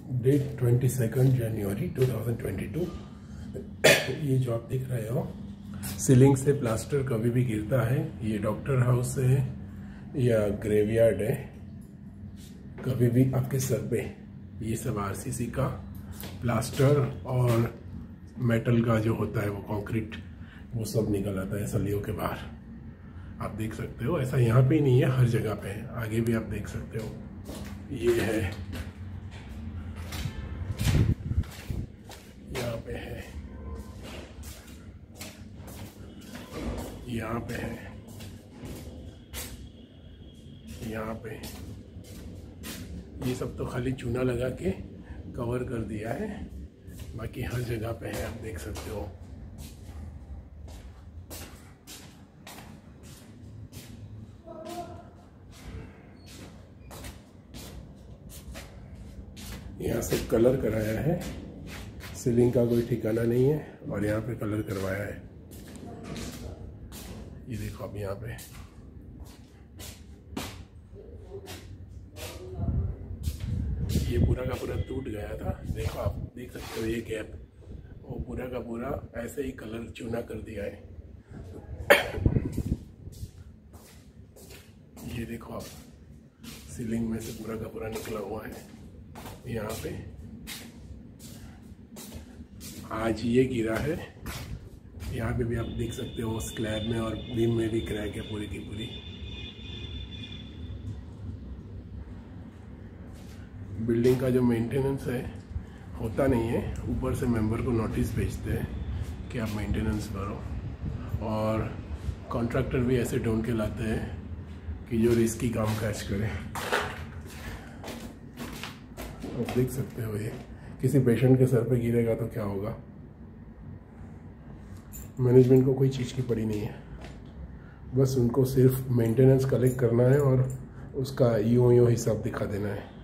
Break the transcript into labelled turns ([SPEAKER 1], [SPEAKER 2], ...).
[SPEAKER 1] Date 22 जनवरी 2022। ये जो आप देख रहे हो, सीलिंग से प्लास्टर कभी भी गिरता है। ये डॉक्टर हाउस है या ग्रेवयार्ड है, कभी भी आपके सर पे ये सब आरसीसी का प्लास्टर और मेटल का जो होता है वो कंक्रीट, वो सब निकल आता है सलियों के बाहर। आप देख सकते हो, ऐसा यहाँ पे ही नहीं है, हर जगह पे है। आगे भी आप देख सकते हो, ये है, यहाँ पे है, यहाँ पे है, यहाँ पे। ये सब तो खाली चूना लगा के कवर कर दिया है, बाकी हर जगह पे है, आप देख सकते हो। यहाँ से कलर कराया है, सीलिंग का कोई ठिकाना नहीं है, और यहाँ पे कलर करवाया है। ये देखो अब यहाँ पे ये पूरा का पूरा टूट गया था। देखो आप देख सकते हो, ये गैप, वो पूरा का पूरा ऐसे ही कलर चूना कर दिया है। ये देखो आप, सीलिंग में से पूरा का पूरा निकला हुआ है। यहाँ पे आज ये गिरा है। यहाँ पे भी आप देख सकते हो, स्लैब में और बीम में भी क्रैक है पूरी की पूरी। बिल्डिंग का जो मेंटेनेंस है होता नहीं है, ऊपर से मेंबर को नोटिस भेजते हैं कि आप मेंटेनेंस करो, और कॉन्ट्रैक्टर भी ऐसे ढूंढ के लाते हैं कि जो रिस्की काम कैच करे। आप देख सकते हो, ये किसी पेशेंट के सर पे गिरेगा तो क्या होगा। मैनेजमेंट को कोई चीज़ की पड़ी नहीं है, बस उनको सिर्फ मेंटेनेंस कलेक्ट करना है और उसका यूं हिसाब दिखा देना है।